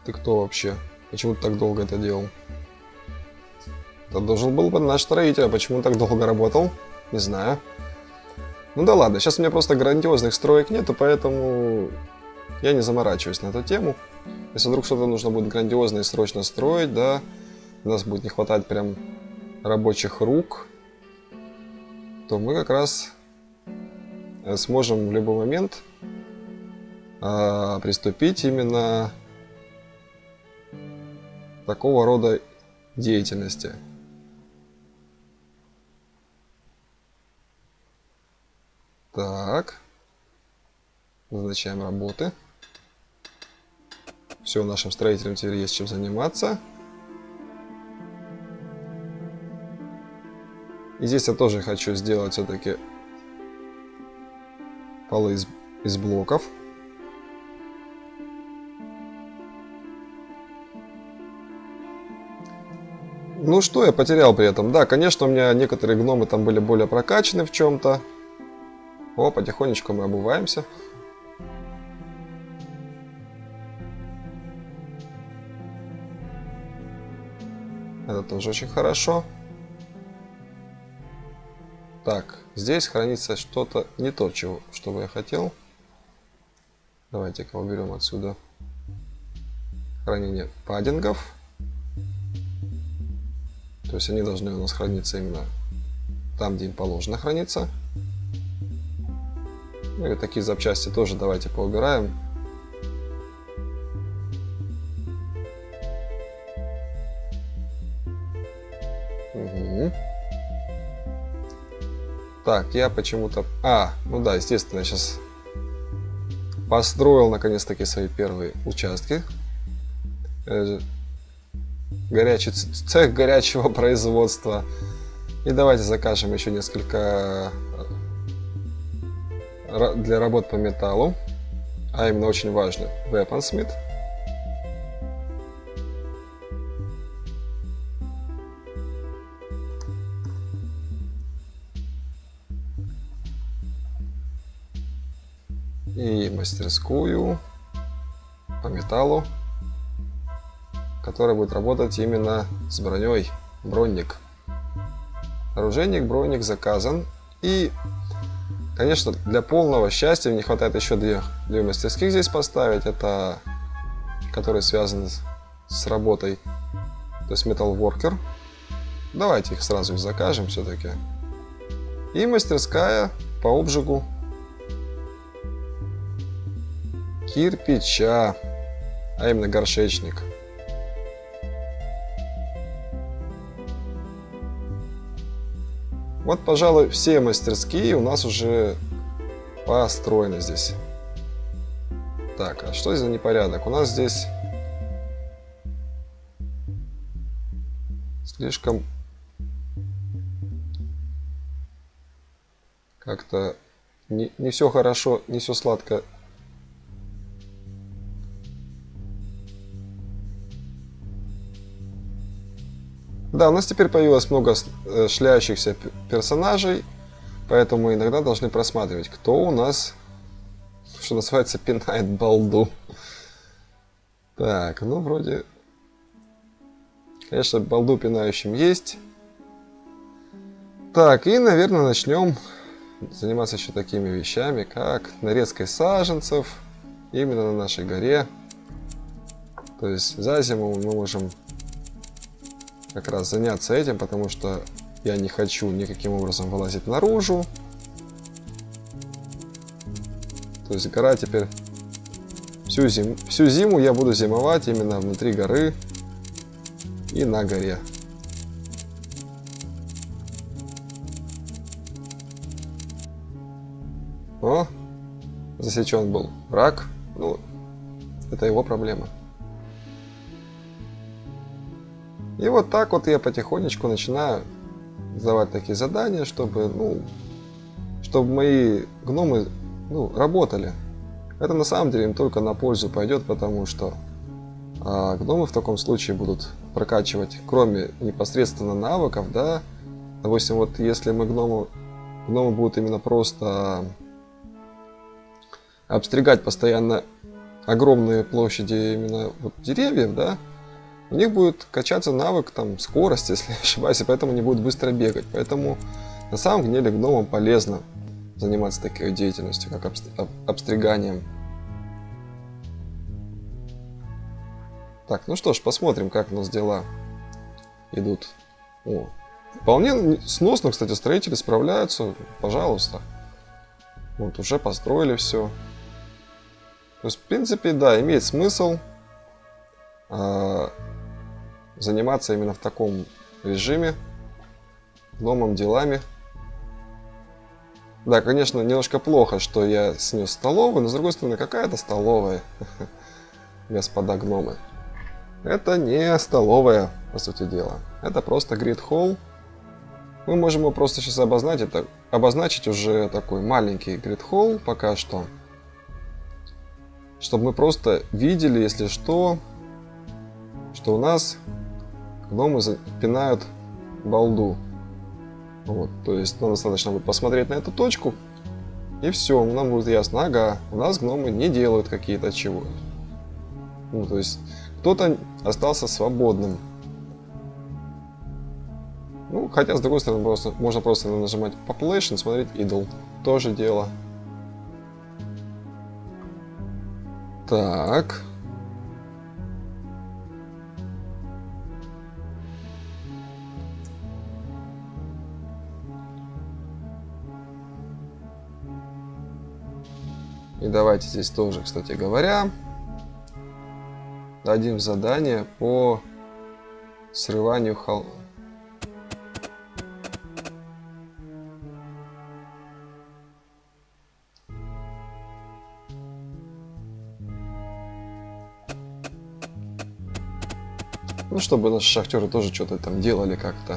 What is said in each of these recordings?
Ты кто вообще? Почему ты так долго это делал? Это должен был бы наш строитель, а почему он так долго работал? Не знаю. Ну да ладно, сейчас у меня просто грандиозных строек нету, поэтому я не заморачиваюсь на эту тему. Если вдруг что-то нужно будет грандиозное и срочно строить, да, у нас будет не хватать прям рабочих рук, то мы как раз сможем в любой момент приступить именно к такого рода деятельности. Так, назначаем работы. Все, нашим строителям теперь есть чем заниматься. И здесь я тоже хочу сделать все-таки полы из блоков. Ну что я потерял при этом? Да, конечно, у меня некоторые гномы там были более прокачаны в чем-то. О, потихонечку мы обуваемся. Это тоже очень хорошо. Так, здесь хранится что-то не то, что бы я хотел. Давайте-ка уберем отсюда хранение паддингов. То есть они должны у нас храниться именно там, где им положено храниться. Ну и такие запчасти тоже давайте поубираем. Угу. Так, я почему-то... ну да, естественно, я сейчас построил наконец-таки свои первые участки. Горячий цех горячего производства. И давайте закажем еще несколько для работ по металлу. А именно очень важно Weaponsmith. И мастерскую по металлу, которая будет работать именно с броней. Бронник. Оружейник, бронник заказан. И, конечно, для полного счастья не хватает еще две мастерских здесь поставить. Это которые связаны с работой. То есть Metal Worker. Давайте их сразу закажем все-таки. И мастерская по обжигу кирпича, а именно горшечник. Вот, пожалуй, все мастерские у нас уже построены здесь. Так, а что за непорядок? У нас здесь слишком как-то не все хорошо, не все сладко. Да, у нас теперь появилось много шляющихся персонажей, поэтому мы иногда должны просматривать, кто у нас, что называется, пинает балду. Так, ну вроде, конечно, балду пинающим есть. Так, и, наверное, начнем заниматься еще такими вещами, как нарезкой саженцев именно на нашей горе. То есть за зиму мы можем как раз заняться этим, потому что я не хочу никаким образом вылазить наружу. То есть гора теперь всю зиму я буду зимовать именно внутри горы и на горе. О, засечен был враг. Ну, это его проблема. И вот так вот я потихонечку начинаю сдавать такие задания, чтобы мои гномы работали. Это на самом деле им только на пользу пойдет, потому что гномы в таком случае будут прокачивать, кроме непосредственно навыков, да. Допустим, вот если гномы будут именно просто обстригать постоянно огромные площади именно вот деревьев, да, у них будет качаться навык там скорости, если не ошибаюсь, и поэтому они будут быстро бегать. Поэтому на самом деле гномам полезно заниматься такой деятельностью, как обстриганием. Так, ну что ж, посмотрим, как у нас дела идут. О, вполне сносно, кстати, строители справляются, пожалуйста. Вот, уже построили все. То есть, в принципе, да, имеет смысл заниматься именно в таком режиме, гномом делами. Да, конечно, немножко плохо, что я снес столовую, но с другой стороны, какая-то столовая, господа гномы. Это не столовая, по сути дела. Это просто грид-холл. Мы можем его просто сейчас обозначить уже такой маленький грид-холл пока что. Чтобы мы просто видели, если что у нас гномы пинают балду. Вот, то есть нам достаточно будет посмотреть на эту точку, и все, нам будет ясно, ага, у нас гномы не делают какие-то чего. Ну, то есть кто-то остался свободным. Ну, хотя, с другой стороны, можно просто нажимать Population, смотреть Idle. Тоже дело. Так. И давайте здесь тоже, кстати говоря, дадим задание по срыванию холма. Ну, чтобы наши шахтеры тоже что-то там делали как-то.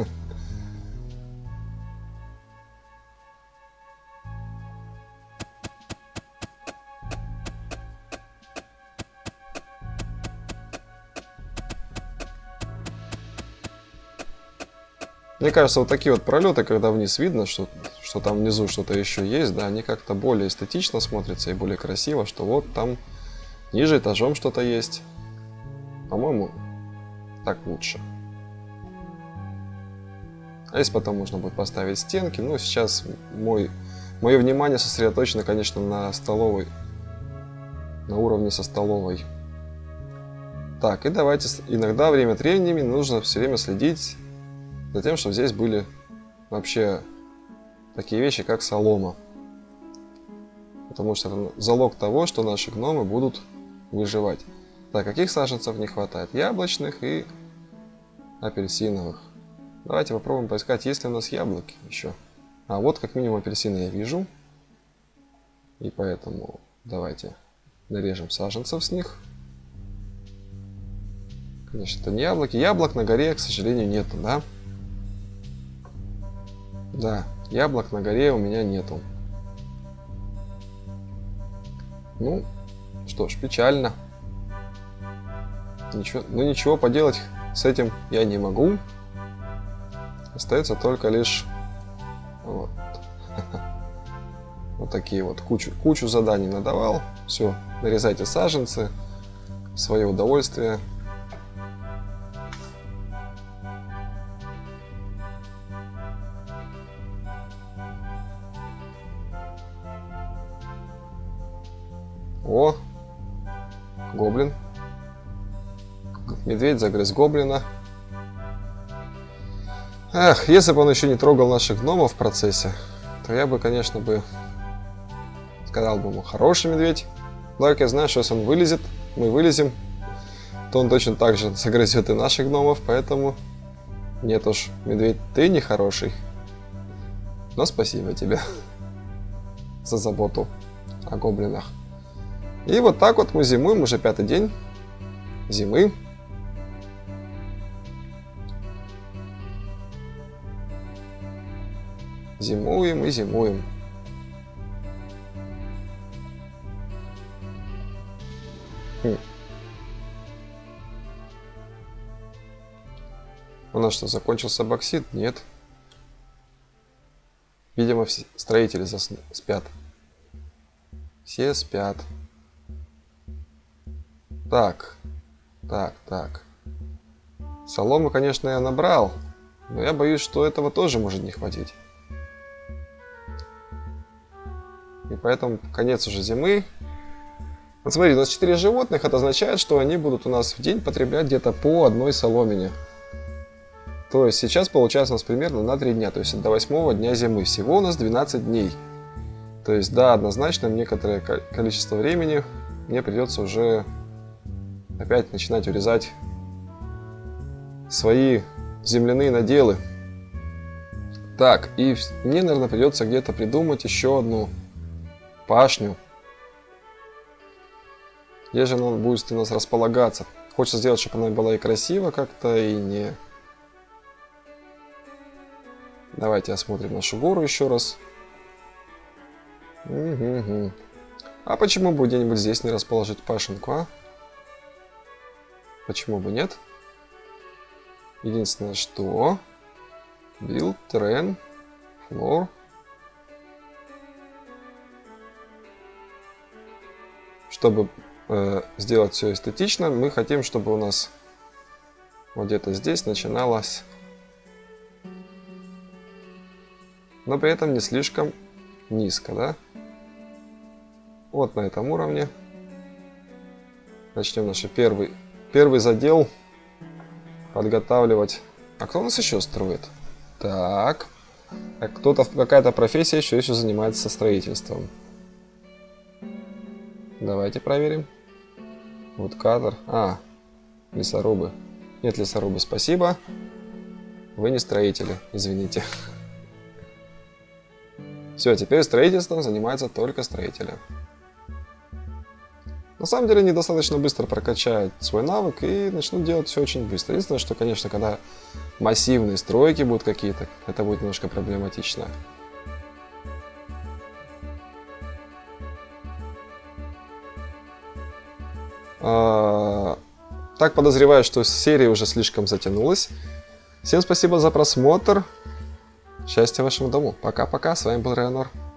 Мне кажется, вот такие вот пролеты, когда вниз видно, что там внизу что-то еще есть, да, они как-то более эстетично смотрятся и более красиво, что вот там ниже этажом что-то есть. По-моему, так лучше. А если потом можно будет поставить стенки, ну, сейчас мое внимание сосредоточено, конечно, на столовой, на уровне со столовой. Так, и давайте, иногда время от времени нужно все время следить за тем, чтобы здесь были вообще такие вещи, как солома. Потому что это залог того, что наши гномы будут выживать. Так, каких саженцев не хватает? Яблочных и апельсиновых. Давайте попробуем поискать, есть ли у нас яблоки еще. А вот как минимум апельсины я вижу. И поэтому давайте нарежем саженцев с них. Конечно, это не яблоки. Яблок на горе, к сожалению, нету, да? Да, яблок на горе у меня нету. Ну, что ж, печально. Ничего поделать с этим я не могу. Остается только лишь вот, вот такие вот кучу заданий надавал. Все, нарезайте саженцы в свое удовольствие. О, гоблин. Медведь загрыз гоблина. Эх, если бы он еще не трогал наших гномов в процессе, то я бы, конечно, сказал бы ему: хороший медведь. Так, я знаю, что если он вылезет, мы вылезем, то он точно так же загрызет и наших гномов, поэтому нет уж, медведь, ты не хороший. Но спасибо тебе за заботу о гоблинах. И вот так вот мы зимуем, уже 5-й день зимы. Зимуем и зимуем. У нас что, закончился боксит? Нет. Видимо, все строители спят. Все спят. Так. Так. Соломы, конечно, я набрал. Но я боюсь, что этого тоже может не хватить. И поэтому конец уже зимы. Вот смотри, у нас 4 животных. Это означает, что они будут у нас в день потреблять где-то по одной соломине. То есть сейчас получается у нас примерно на 3 дня. То есть до 8 дня зимы. Всего у нас 12 дней. То есть, да, однозначно некоторое количество времени мне придется уже опять начинать урезать свои земляные наделы. Так, и мне, наверное, придется где-то придумать еще одну пашню. Где же она будет у нас располагаться? Хочется сделать, чтобы она была и красиво как-то, и не... Давайте осмотрим нашу гору еще раз. Угу. А почему бы где-нибудь здесь не расположить пашенку, а? Почему бы нет? Единственное, что... Build, terrain, floor. Чтобы сделать все эстетично, мы хотим, чтобы у нас вот где-то здесь начиналось, но при этом не слишком низко, да? Вот на этом уровне. Начнем наш первый задел подготавливать. А кто у нас еще строит? Так. Кто-то, какая-то профессия еще занимается строительством. Давайте проверим. Вудкатер. Лесорубы. Нет, лесорубы, спасибо. Вы не строители, извините. Все, теперь строительством занимаются только строители. На самом деле они достаточно быстро прокачают свой навык и начнут делать все очень быстро. Единственное, что, конечно, когда массивные стройки будут какие-то, это будет немножко проблематично. Так, подозреваю, что серия уже слишком затянулась. Всем спасибо за просмотр. Счастья вашему дому. Пока-пока. С вами был Реанор.